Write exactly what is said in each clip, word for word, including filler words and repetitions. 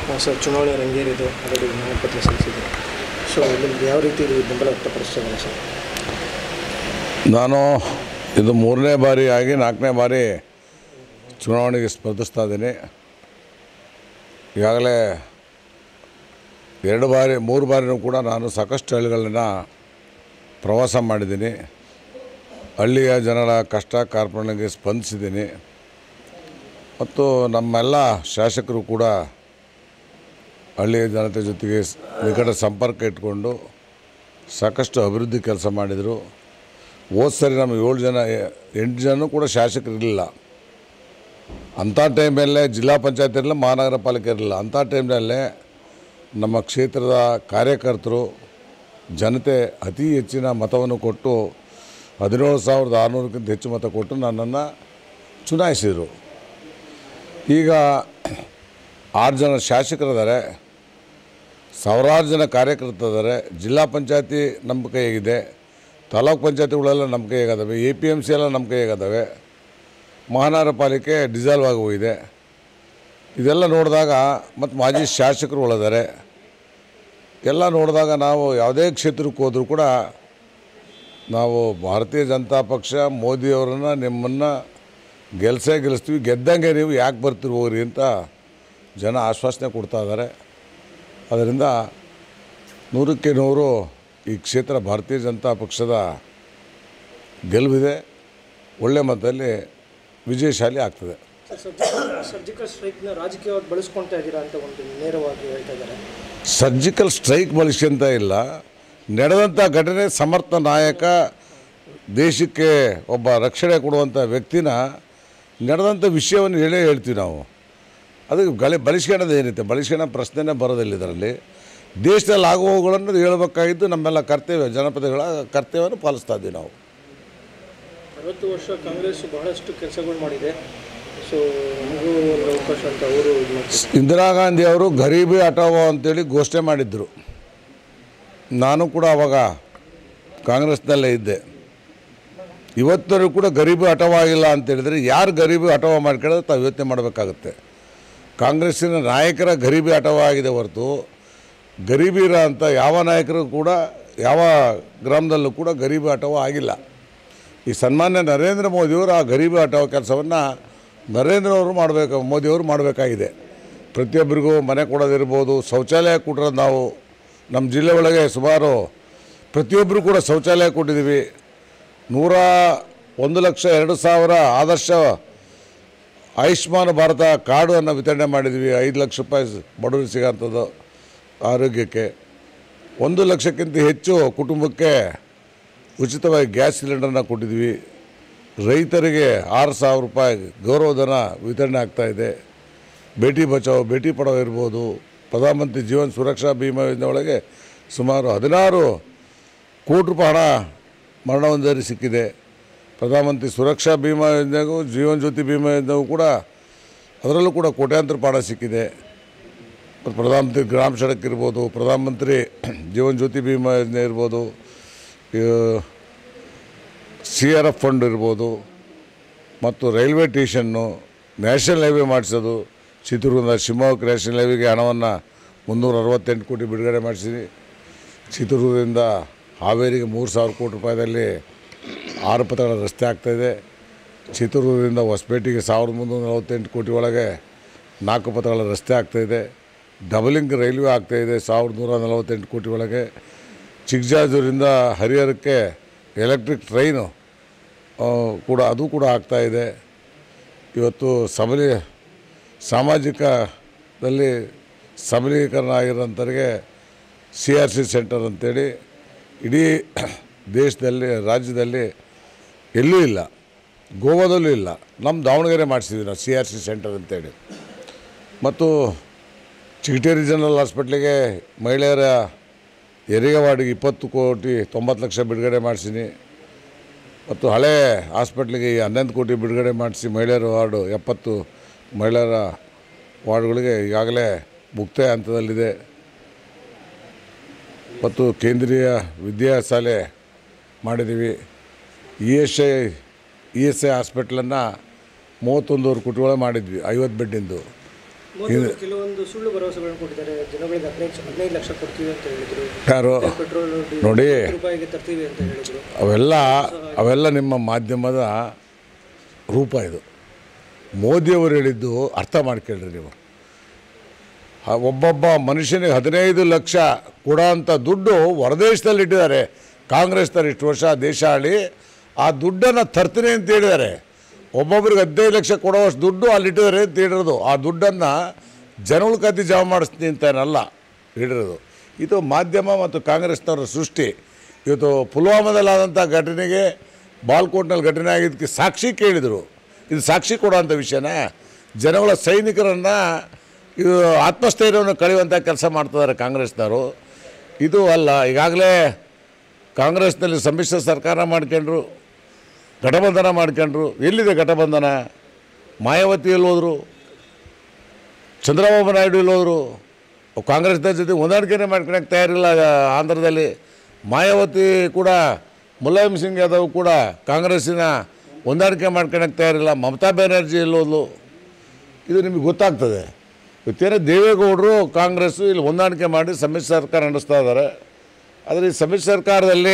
Sir ಚುನಾವಣೆ ರಂಗೇರಿದು ಅದರಲ್ಲಿ ನಾಮಪತ್ರ ಸಲ್ಲಿಸಿದೆ. ಸೊ ನಿಮ್ಗೆ ಯಾವ ರೀತಿ ಬೆಂಬಲ ವ್ಯಕ್ತಪಡಿಸ್ತಾರೆ ಸರ್? ನಾನು ಇದು ಮೂರನೇ ಬಾರಿ ಆಗಿ ನಾಲ್ಕನೇ ಬಾರಿ ಚುನಾವಣೆಗೆ ಸ್ಪರ್ಧಿಸ್ತಾ ಇದ್ದೀನಿ. ಈಗಾಗಲೇ ಎರಡು ಬಾರಿ ಮೂರು ಬಾರಿನೂ ಕೂಡ ನಾನು ಸಾಕಷ್ಟು ಹಳ್ಳಿಗಳನ್ನ ಪ್ರವಾಸ ಮಾಡಿದ್ದೀನಿ. ಹಳ್ಳಿಯ ಜನರ ಕಷ್ಟ ಕಾರ್ಪಣ್ಯಕ್ಕೆ ಸ್ಪಂದಿಸಿದ್ದೀನಿ. ಮತ್ತು ನಮ್ಮೆಲ್ಲ ಶಾಸಕರು ಕೂಡ ಹಳ್ಳಿಯ ಜನತೆ ಜೊತೆಗೆ ನಿಕಟ ಸಂಪರ್ಕ ಇಟ್ಕೊಂಡು ಸಾಕಷ್ಟು ಅಭಿವೃದ್ಧಿ ಕೆಲಸ ಮಾಡಿದರು. ಹೋದ ಸರಿ ನಮ್ಮ ಏಳು ಜನ ಎಂಟು ಜನ ಕೂಡ ಶಾಸಕರಿರಲಿಲ್ಲ. ಅಂಥ ಟೈಮಲ್ಲೇ ಜಿಲ್ಲಾ ಪಂಚಾಯತ್ ಇರಲಿಲ್ಲ, ಮಹಾನಗರ ಪಾಲಿಕೆ ಇರಲಿಲ್ಲ. ಅಂಥ ಟೈಮ್ನಲ್ಲೇ ನಮ್ಮ ಕ್ಷೇತ್ರದ ಕಾರ್ಯಕರ್ತರು ಜನತೆ ಅತಿ ಹೆಚ್ಚಿನ ಮತವನ್ನು ಕೊಟ್ಟು ಹದಿನೇಳು ಸಾವಿರದ ಆರುನೂರಕ್ಕಿಂತ ಹೆಚ್ಚು ಮತ ಕೊಟ್ಟು ನನ್ನನ್ನು ಚುನಾಯಿಸಿದರು. ಈಗ ಆರು ಜನ ಶಾಸಕರಿದ್ದಾರೆ, ಸಾವಿರಾರು ಜನ ಕಾರ್ಯಕರ್ತರಿದ್ದಾರೆ. ಜಿಲ್ಲಾ ಪಂಚಾಯತಿ ನಮ್ಮ ಕೈಯಾಗಿದೆ, ತಾಲೂಕು ಪಂಚಾಯತಿಗಳೆಲ್ಲ ನಮ್ಮ ಕೈಯಾಗದಾವೆ, ಎ ಪಿ ಎಮ್ ಸಿ ಎಲ್ಲ ನಮ್ಮ ಕೈಯಾಗದಾವೆ, ಮಹಾನಗರ ಪಾಲಿಕೆ ಡಿಸಾಲ್ವ್ ಆಗಿ ಹೋಗಿದೆ. ಇದೆಲ್ಲ ನೋಡಿದಾಗ ಮತ್ತು ಮಾಜಿ ಶಾಸಕರುಗಳಿದ್ದಾರೆ. ಎಲ್ಲ ನೋಡಿದಾಗ ನಾವು ಯಾವುದೇ ಕ್ಷೇತ್ರಕ್ಕೆ ಹೋದರೂ ಕೂಡ ನಾವು ಭಾರತೀಯ ಜನತಾ ಪಕ್ಷ ಮೋದಿಯವರನ್ನು ನಿಮ್ಮನ್ನು ಗೆಲ್ಸೇ ಗೆಲ್ಲಿಸ್ತೀವಿ, ಗೆದ್ದಂಗೆ ನೀವು ಯಾಕೆ ಬರ್ತೀರಿ ಹೋಗ್ರಿ ಅಂತ ಜನ ಆಶ್ವಾಸನೆ ಕೊಡ್ತಾ ಇದ್ದಾರೆ. ಅದರಿಂದ ನೂರಕ್ಕೆ ನೂರು ಈ ಕ್ಷೇತ್ರ ಭಾರತೀಯ ಜನತಾ ಪಕ್ಷದ ಗೆಲುವಿದೆ. ಒಳ್ಳೆ ಮತದಲ್ಲಿ ವಿಜಯಶಾಲಿ ಆಗ್ತದೆ. ಸರ್ಜಿಕಲ್ ಸ್ಟ್ರೈಕ್ನ ರಾಜಕೀಯವಾಗಿ ಬಳಸ್ಕೊಳ್ತಾ ಇದ್ದೀರಾ ಅಂತ ಒಂದು ನೇರವಾಗಿ ಹೇಳ್ತಾ ಇದ್ದಾರೆ. ಸರ್ಜಿಕಲ್ ಸ್ಟ್ರೈಕ್ ಬಳಸ್ಕೊಂತ ಇಲ್ಲ. ನಡೆದಂಥ ಘಟನೆ ಸಮರ್ಥ ನಾಯಕ, ದೇಶಕ್ಕೆ ಒಬ್ಬ ರಕ್ಷಣೆ ಕೊಡುವಂಥ ವ್ಯಕ್ತಿನ ನಡೆದಂಥ ವಿಷಯವನ್ನು ಹೇಳೇ ಹೇಳ್ತೀವಿ ನಾವು. ಅದಕ್ಕೆ ಗಳೆ ಬಳಸ್ಕೊಳ್ಳೋದು ಏನಿದೆ, ಬಳಸ್ಕೊಳ್ಳೋ ಪ್ರಶ್ನೆನೇ ಬರೋದಿಲ್ಲ. ಇದರಲ್ಲಿ ದೇಶದಲ್ಲಿ ಆಗುವವುಗಳನ್ನು ಹೇಳಬೇಕಾಗಿದ್ದು ನಮ್ಮೆಲ್ಲ ಕರ್ತವ್ಯ, ಜನಪದಗಳ ಕರ್ತವ್ಯವನ್ನು ಪಾಲಿಸ್ತಾ ಇದ್ದೀವಿ ನಾವು. ಅರವತ್ತು ವರ್ಷ ಕಾಂಗ್ರೆಸ್ ಬಹಳಷ್ಟು ಕೆಲಸಗಳು ಮಾಡಿದೆ. ಸೊ ನಮಗೂ ಒಂದು ಅವಕಾಶ ಅಂತ ಅವರು ಇಂದಿರಾ ಗಾಂಧಿ ಅವರು ಗರೀಬಿ ಹಟಾವೋ ಅಂತೇಳಿ ಘೋಷಣೆ ಮಾಡಿದ್ದರು. ನಾನು ಕೂಡ ಆವಾಗ ಕಾಂಗ್ರೆಸ್ನಲ್ಲೇ ಇದ್ದೆ. ಇವತ್ತರೂ ಕೂಡ ಗರೀಬಿ ಹಟಾವ ಆಗಿಲ್ಲ ಅಂತೇಳಿದರೆ ಯಾರು ಗರೀಬಿ ಹಟಾವ ಮಾಡ್ಕೊಳ್ಳೋದು ತಾವು ಯೋಚನೆ ಮಾಡಬೇಕಾಗುತ್ತೆ. ಕಾಂಗ್ರೆಸ್ಸಿನ ನಾಯಕರ ಗರೀಬಿ ಹಟಾವ ಆಗಿದೆ ಹೊರತು ಗರೀಬಿ ಇರೋ ಅಂಥ ಯಾವ ನಾಯಕರು ಕೂಡ ಯಾವ ಗ್ರಾಮದಲ್ಲೂ ಕೂಡ ಗರೀಬಿ ಹಟಾವ ಆಗಿಲ್ಲ. ಈ ಸನ್ಮಾನ್ಯ ನರೇಂದ್ರ ಮೋದಿಯವರು ಆ ಗರೀಬಿ ಹಟಾವ ಕೆಲಸವನ್ನು ನರೇಂದ್ರ ಅವರು ಮಾಡಬೇಕು, ಮೋದಿಯವರು ಮಾಡಬೇಕಾಗಿದೆ. ಪ್ರತಿಯೊಬ್ಬರಿಗೂ ಮನೆ ಕೊಡೋದಿರ್ಬೋದು, ಶೌಚಾಲಯ ಕೊಟ್ಟಿರೋದು ನಾವು ನಮ್ಮ ಜಿಲ್ಲೆ ಒಳಗೆ ಸುಮಾರು ಪ್ರತಿಯೊಬ್ಬರು ಕೂಡ ಶೌಚಾಲಯ ಕೊಟ್ಟಿದ್ದೀವಿ. ನೂರ ಒಂದು ಲಕ್ಷ ಎರಡು ಸಾವಿರ ಆದರ್ಶ ಆಯುಷ್ಮಾನ್ ಭಾರತ ಕಾರ್ಡನ್ನು ವಿತರಣೆ ಮಾಡಿದ್ವಿ. ಐದು ಲಕ್ಷ ರೂಪಾಯಿ ಬಡವರಿಗೆ ಸಿಗೋಂಥದ್ದು ಆರೋಗ್ಯಕ್ಕೆ. ಒಂದು ಲಕ್ಷಕ್ಕಿಂತ ಹೆಚ್ಚು ಕುಟುಂಬಕ್ಕೆ ಉಚಿತವಾಗಿ ಗ್ಯಾಸ್ ಸಿಲಿಂಡರ್ನ ಕೊಟ್ಟಿದ್ವಿ. ರೈತರಿಗೆ ಆರು ಸಾವಿರ ರೂಪಾಯಿ ಗೌರವಧನ ವಿತರಣೆ ಆಗ್ತಾಯಿದೆ. ಬೇಟಿ ಬಚಾವ್ ಬೇಟಿ ಪಡಾವ್ ಇರ್ಬೋದು, ಪ್ರಧಾನಮಂತ್ರಿ ಜೀವನ್ ಸುರಕ್ಷಾ ಬಿಮಾ ಯೋಜನೆ ಒಳಗೆ ಸುಮಾರು ಹದಿನಾರು ಕೋಟಿ ರೂಪಾಯಿ ಹಣ ಮರಣ ಹೊಂದೋರಿಗೆ ಸಿಕ್ಕಿದೆ. ಪ್ರಧಾನಮಂತ್ರಿ ಸುರಕ್ಷಾ ಬಿಮಾ ಯೋಜನೆಗೂ ಜೀವನ್ ಜ್ಯೋತಿ ಬಿಮಾ ಯೋಜನೆಗೂ ಕೂಡ ಅದರಲ್ಲೂ ಕೂಡ ಕೋಟ್ಯಾಂತರ ರೂಪಾಯಿ ಹಣ ಸಿಕ್ಕಿದೆ. ಮತ್ತು ಪ್ರಧಾನಮಂತ್ರಿ ಗ್ರಾಮ ಸಡಕ್ ಇರ್ಬೋದು, ಪ್ರಧಾನಮಂತ್ರಿ ಜೀವನ್ ಜ್ಯೋತಿ ಬಿಮಾ ಯೋಜನೆ ಇರ್ಬೋದು, ಸಿ ಆರ್ ಎಫ್ ಫಂಡ್ ಇರ್ಬೋದು, ಮತ್ತು ರೈಲ್ವೆ ಸ್ಟೇಷನ್ನು, ನ್ಯಾಷನಲ್ ಹೈವೇ ಮಾಡಿಸೋದು, ಚಿತ್ರದುರ್ಗದ ಶಿವಮೊಗ್ಗ ನ್ಯಾಷನಲ್ ಹೈವೇಗೆ ಹಣವನ್ನು ಮುನ್ನೂರ ಅರವತ್ತೆಂಟು ಕೋಟಿ ಬಿಡುಗಡೆ ಮಾಡಿಸಿದ್ವಿ. ಚಿತ್ರದುರ್ಗದಿಂದ ಹಾವೇರಿಗೆ ಮೂರು ಸಾವಿರ ಕೋಟಿ ರೂಪಾಯಿದಲ್ಲಿ ಆರು ಪಥಗಳ ರಸ್ತೆ ಆಗ್ತಾಯಿದೆ. ಚಿತ್ರದುರ್ಗದಿಂದ ಹೊಸಪೇಟೆಗೆ ಸಾವಿರದ ಮುನ್ನೂರ ನಲವತ್ತೆಂಟು ಕೋಟಿ ಒಳಗೆ ನಾಲ್ಕು ಪಥಗಳ ರಸ್ತೆ ಆಗ್ತಾಯಿದೆ. ಡಬಲಿಂಗ್ ರೈಲ್ವೆ ಆಗ್ತಾಯಿದೆ ಸಾವಿರದ ನೂರ ನಲವತ್ತೆಂಟು ಕೋಟಿ ಒಳಗೆ. ಚಿಕ್ಕಜಾಜೂರಿಂದ ಹರಿಹರಕ್ಕೆ ಎಲೆಕ್ಟ್ರಿಕ್ ಟ್ರೈನು ಕೂಡ ಅದು ಕೂಡ ಆಗ್ತಾಯಿದೆ. ಇವತ್ತು ಸಬಲಿ ಸಾಮಾಜಿಕದಲ್ಲಿ ಸಬಲೀಕರಣ ಆಗಿರೋಂಥವ್ರಿಗೆ ಸಿ ಆರ್ ಸಿ ಸೆಂಟರ್ ಅಂತೇಳಿ ಇಡೀ ದೇಶದಲ್ಲಿ ರಾಜ್ಯದಲ್ಲಿ ಎಲ್ಲೂ ಇಲ್ಲ, ಗೋವಾದಲ್ಲೂ ಇಲ್ಲ. ನಮ್ಮ ದಾವಣಗೆರೆ ಮಾಡಿಸಿದ್ವಿ ನಾವು ಸಿ ಆರ್ ಸಿ ಸೆಂಟರ್ ಅಂತೇಳಿ. ಮತ್ತು ಚಿಗಟೇರಿ ಜನರಲ್ ಹಾಸ್ಪಿಟ್ಲಿಗೆ ಮಹಿಳೆಯರ ಹೆರಿಗೆ ವಾರ್ಡಿಗೆ ಇಪ್ಪತ್ತು ಕೋಟಿ ತೊಂಬತ್ತು ಲಕ್ಷ ಬಿಡುಗಡೆ ಮಾಡಿಸಿನಿ. ಮತ್ತು ಹಳೆ ಹಾಸ್ಪಿಟ್ಲಿಗೆ ಹನ್ನೊಂದು ಕೋಟಿ ಬಿಡುಗಡೆ ಮಾಡಿಸಿ ಮಹಿಳೆಯರ ವಾರ್ಡು ಎಪ್ಪತ್ತು ಮಹಿಳೆಯರ ವಾರ್ಡ್ಗಳಿಗೆ ಈಗಾಗಲೇ ಮುಕ್ತಾಯ ಹಂತದಲ್ಲಿದೆ. ಮತ್ತು ಕೇಂದ್ರೀಯ ವಿದ್ಯಾಶಾಲೆ ಮಾಡಿದ್ದೀವಿ. E S I E S I ಹಾಸ್ಪಿಟ್ಲನ್ನು ಮೂವತ್ತೊಂದೂವರೆ ಕೋಟಿ ಒಳಗೆ ಮಾಡಿದ್ವಿ, ಐವತ್ತು ಬೆಡ್ಡಿಂದು. ಮೋದಿ ಅವರು ಕೆಲವೊಂದು ಸುಳ್ಳು ಭರವಸೆಗಳನ್ನು ಕೊಟ್ಟಿದ್ದಾರೆ. ಜನಗಳಿಗೆ ಹದಿನೈದು ಹದಿನೈದು ಲಕ್ಷ ಕೊಡ್ತೀವಿ ಅಂತ ಹೇಳಿದರು. ಯಾರು ಪೆಟ್ರೋಲ್ ನೋಡಿ ರೂಪಾಯಿಗೆ ತರ್ತೀವಿ ಅಂತ ಹೇಳಿದರು. ಅವೆಲ್ಲ ಅವೆಲ್ಲ ನಿಮ್ಮ ಮಾಧ್ಯಮದ ರೂಪ. ಇದು ಮೋದಿಯವರು ಹೇಳಿದ್ದು ಅರ್ಥ ಮಾಡ್ಕೊಳ್ರಿ ನೀವು. ಒಬ್ಬೊಬ್ಬ ಮನುಷ್ಯನಿಗೆ ಹದಿನೈದು ಲಕ್ಷ ಕೊಡೋ ಅಂಥ ದುಡ್ಡು ಹೊರದೇಶದಲ್ಲಿ ಇಟ್ಟಿದ್ದಾರೆ. ಕಾಂಗ್ರೆಸ್ನವ್ರು ಇಷ್ಟು ವರ್ಷ ದೇಶ ಆಳಿ ಆ ದುಡ್ಡನ್ನು ತರ್ತೀನಿ ಅಂತ ಹೇಳಿದ್ದಾರೆ. ಒಬ್ಬೊಬ್ರಿಗೆ ಹದಿನೈದು ಲಕ್ಷ ಕೊಡೋವಷ್ಟು ದುಡ್ಡು ಅಲ್ಲಿ ಇಟ್ಟಿದ್ದಾರೆ ಅಂತ ಹೇಳಿರೋದು. ಆ ದುಡ್ಡನ್ನು ಜನಗಳ ಕದ್ದಿ ಜಮಾ ಮಾಡಿಸ್ತೀನಿ ಅಂತನಲ್ಲ ಹೇಳಿರೋದು. ಇದು ಮಾಧ್ಯಮ ಮತ್ತು ಕಾಂಗ್ರೆಸ್ನವರ ಸೃಷ್ಟಿ. ಇವತ್ತು ಪುಲ್ವಾಮಾದಲ್ಲಾದಂಥ ಘಟನೆಗೆ ಬಾಲ್ಕೋಟ್ನಲ್ಲಿ ಘಟನೆ ಆಗಿದ್ದಕ್ಕೆ ಸಾಕ್ಷಿ ಕೇಳಿದರು. ಇದು ಸಾಕ್ಷಿ ಕೊಡೋವಂಥ ವಿಷಯನ ಜನಗಳ ಸೈನಿಕರನ್ನು ಇದು ಆತ್ಮಸ್ಥೈರ್ಯವನ್ನು ಕಳೆಯುವಂಥ ಕೆಲಸ ಮಾಡ್ತಿದ್ದಾರೆ ಕಾಂಗ್ರೆಸ್ನವರು. ಇದು ಅಲ್ಲ. ಈಗಾಗಲೇ ಕಾಂಗ್ರೆಸ್ನಲ್ಲಿ ಸಮ್ಮಿಶ್ರ ಸರ್ಕಾರ ಮಾಡ್ಕೊಂಡ್ರು, ಘಟಬಂಧನ ಮಾಡ್ಕೊಂಡ್ರು. ಎಲ್ಲಿದೆ ಘಟಬಂಧನ? ಮಾಯಾವತಿ ಎಲ್ಲಿ ಹೋದರು? ಚಂದ್ರಬಾಬು ನಾಯ್ಡು ಎಲ್ಲಿ ಹೋದರು? ಕಾಂಗ್ರೆಸ್ನ ಜೊತೆ ಹೊಂದಾಣಿಕೆನೇ ಮಾಡ್ಕೊಳಕ್ಕೆ ತಯಾರಿಲ್ಲ ಆಂಧ್ರದಲ್ಲಿ. ಮಾಯಾವತಿ ಕೂಡ, ಮುಲಾಯಂ ಸಿಂಗ್ ಯಾದವ್ ಕೂಡ ಕಾಂಗ್ರೆಸ್ಸಿನ ಹೊಂದಾಣಿಕೆ ಮಾಡ್ಕೊಳಕ್ಕೆ ತಯಾರಿಲ್ಲ. ಮಮತಾ ಬ್ಯಾನರ್ಜಿ ಎಲ್ಲಿ ಹೋದ್ಲು? ಇದು ನಿಮಗೆ ಗೊತ್ತಾಗ್ತದೆ. ಇವತ್ತೇನೋ ದೇವೇಗೌಡರು ಕಾಂಗ್ರೆಸ್ಸು ಇಲ್ಲಿ ಹೊಂದಾಣಿಕೆ ಮಾಡಿ ಸಮ್ಮಿಶ್ರ ಸರ್ಕಾರ ನಡೆಸ್ತಾ ಇದ್ದಾರೆ. ಆದರೆ ಈ ಸಮ್ಮಿಶ್ರ ಸರ್ಕಾರದಲ್ಲಿ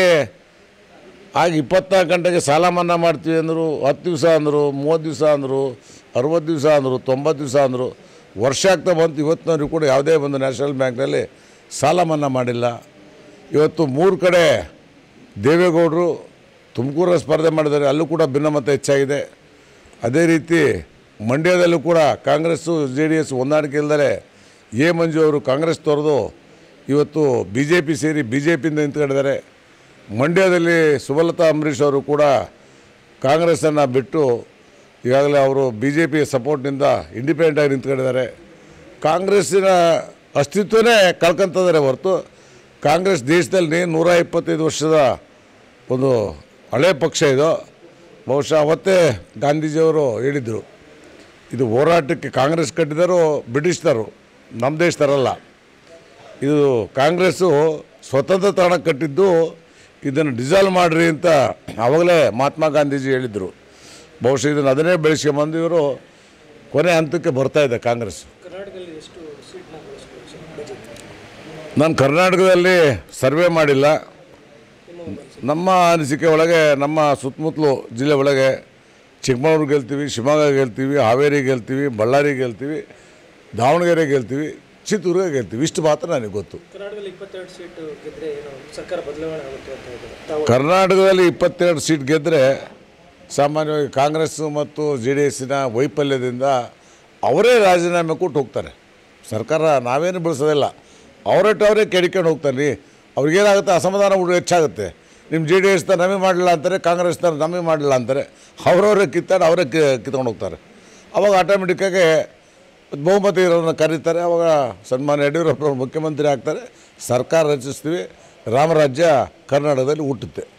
ಆಗ ಇಪ್ಪತ್ನಾಲ್ಕು ಗಂಟೆಗೆ ಸಾಲ ಮನ್ನಾ ಮಾಡ್ತೀವಿ ಅಂದರು. ಹತ್ತು ದಿವಸ ಅಂದರು, ಮೂವತ್ತು ದಿವಸ ಅಂದರು, ಅರುವತ್ತು ದಿವಸ ಅಂದರು, ತೊಂಬತ್ತು ದಿವಸ ಅಂದರು. ವರ್ಷ ಆಗ್ತಾ ಬಂತು. ಇವತ್ತಿನವ್ರಿಗೆ ಕೂಡ ಯಾವುದೇ ಒಂದು ನ್ಯಾಷನಲ್ ಬ್ಯಾಂಕ್ನಲ್ಲಿ ಸಾಲ ಮನ್ನಾ ಮಾಡಿಲ್ಲ. ಇವತ್ತು ಮೂರು ಕಡೆ ದೇವೇಗೌಡರು ತುಮಕೂರಲ್ಲಿ ಸ್ಪರ್ಧೆ ಮಾಡಿದ್ದಾರೆ. ಅಲ್ಲೂ ಕೂಡ ಭಿನ್ನಮತ ಹೆಚ್ಚಾಗಿದೆ. ಅದೇ ರೀತಿ ಮಂಡ್ಯದಲ್ಲೂ ಕೂಡ ಕಾಂಗ್ರೆಸ್ಸು ಜೆ ಡಿ ಎಸ್ ಹೊಂದಾಣಿಕೆ ಇಲ್ಲದೆ ಎ ಮಂಜು ಅವರು ಕಾಂಗ್ರೆಸ್ ತೊರೆದು ಇವತ್ತು ಬಿ ಜೆ ಪಿ ಸೇರಿ ಬಿ ಜೆ ಪಿಯಿಂದ ನಿಂತ್ಕೊಂಡಿದ್ದಾರೆ. ಮಂಡ್ಯದಲ್ಲಿ ಸುಮಲತಾ ಅಂಬರೀಷ್ ಅವರು ಕೂಡ ಕಾಂಗ್ರೆಸ್ಸನ್ನು ಬಿಟ್ಟು ಈಗಾಗಲೇ ಅವರು ಬಿ ಜೆ ಪಿ ಸಪೋರ್ಟ್ನಿಂದ ಇಂಡಿಪೆಂಡೆಂಟಾಗಿ ನಿಂತ್ಕೊಂಡಿದ್ದಾರೆ. ಕಾಂಗ್ರೆಸ್ಸಿನ ಅಸ್ತಿತ್ವನೇ ಕಳ್ಕೊತಿದ್ದಾರೆ ಹೊರತು ಕಾಂಗ್ರೆಸ್ ದೇಶದಲ್ಲಿ ನೂರ ಇಪ್ಪತ್ತೈದು ವರ್ಷದ ಒಂದು ಹಳೆ ಪಕ್ಷ ಇದು. ಬಹುಶಃ ಅವತ್ತೇ ಗಾಂಧೀಜಿಯವರು ಹೇಳಿದರು, ಇದು ಹೋರಾಟಕ್ಕೆ ಕಾಂಗ್ರೆಸ್ ಕಟ್ಟಿದರು ಬ್ರಿಟಿಷ್ನರು, ನಮ್ಮ ದೇಶದರಲ್ಲ. ಇದು ಕಾಂಗ್ರೆಸ್ಸು ಸ್ವತಂತ್ರ ತಾಣ ಕಟ್ಟಿದ್ದು, ಇದನ್ನು ಡಿಸಾಲ್ವ್ ಮಾಡಿರಿ ಅಂತ ಆವಾಗಲೇ ಮಹಾತ್ಮ ಗಾಂಧೀಜಿ ಹೇಳಿದರು. ಬಹುಶಃ ಇದನ್ನು ಅದನ್ನೇ ಬೆಳೆಸ್ಕೊಂಬಂದು ಇವರು ಕೊನೆ ಹಂತಕ್ಕೆ ಬರ್ತಾಯಿದೆ ಕಾಂಗ್ರೆಸ್. ಕರ್ನಾಟಕದಲ್ಲಿ ಎಷ್ಟು ಸೀಟ್ನ ನಾನು ಕರ್ನಾಟಕದಲ್ಲಿ ಸರ್ವೆ ಮಾಡಿಲ್ಲ. ನಮ್ಮ ಅನಿಸಿಕೆ ಒಳಗೆ ನಮ್ಮ ಸುತ್ತಮುತ್ತಲು ಜಿಲ್ಲೆ ಒಳಗೆ ಚಿಕ್ಕಮಗಳೂರು ಗೆಲ್ತೀವಿ, ಶಿವಮೊಗ್ಗ ಗೆಲ್ತೀವಿ, ಹಾವೇರಿ ಗೆಲ್ತೀವಿ, ಬಳ್ಳಾರಿ ಗೆಲ್ತೀವಿ, ದಾವಣಗೆರೆ ಗೆಲ್ತೀವಿ, ಚಿತ್ತೂರಿಗೆ ಗೆಲ್ತೀವಿ. ಇಷ್ಟು ಮಾತ್ರ ನನಗೆ ಗೊತ್ತು. ಕರ್ನಾಟಕದಲ್ಲಿ ಇಪ್ಪತ್ತೆರಡು ಸೀಟ್ ಗೆದ್ದರೆ ಏನು ಸರ್ಕಾರ ಬದಲಾವಣೆ ಆಗುತ್ತೆ ಅಂತ ಹೇಳಿದ್ದಾರೆ. ಕರ್ನಾಟಕದಲ್ಲಿ ಇಪ್ಪತ್ತೆರಡು ಸೀಟ್ ಗೆದ್ದರೆ ಸಾಮಾನ್ಯವಾಗಿ ಕಾಂಗ್ರೆಸ್ಸು ಮತ್ತು ಜೆ ಡಿ ಎಸ್ಸಿನ ವೈಫಲ್ಯದಿಂದ ಅವರೇ ರಾಜೀನಾಮೆ ಕೊಟ್ಟು ಹೋಗ್ತಾರೆ. ಸರ್ಕಾರ ನಾವೇನು ಬೆಳೆಸೋದಿಲ್ಲ, ಅವರಟ್ಟು ಅವರೇ ಕೆಡ್ಕೊಂಡು ಹೋಗ್ತಾರೆ. ಅವ್ರಿಗೇನಾಗುತ್ತೆ, ಅಸಮಾಧಾನ ಹೆಚ್ಚಾಗುತ್ತೆ. ನಿಮ್ಮ ಜೆ ಡಿ ಎಸ್ನ ನಮಗೆ ಮಾಡಲಿಲ್ಲ ಅಂತಾರೆ, ಕಾಂಗ್ರೆಸ್ನ ನಮಗೆ ಮಾಡಲಿಲ್ಲ ಅಂತಾರೆ. ಅವರವರೇ ಕಿತ್ತಾಡಿ ಅವರೇ ಕಿತ್ಕೊಂಡು ಹೋಗ್ತಾರೆ. ಅವಾಗ ಆಟೋಮೆಟಿಕ್ಕಾಗಿ ಬಹುಮತ ಇರೋರನ್ನ ಕರೀತಾರೆ. ಅವಾಗ ಸನ್ಮಾನ್ಯ ಯಡಿಯೂರಪ್ಪನವರು ಮುಖ್ಯಮಂತ್ರಿ ಆಗ್ತಾರೆ, ಸರ್ಕಾರ ರಚಿಸ್ತೀವಿ, ರಾಮರಾಜ್ಯ ಕರ್ನಾಟಕದಲ್ಲಿ ಹುಟ್ಟುತ್ತೆ.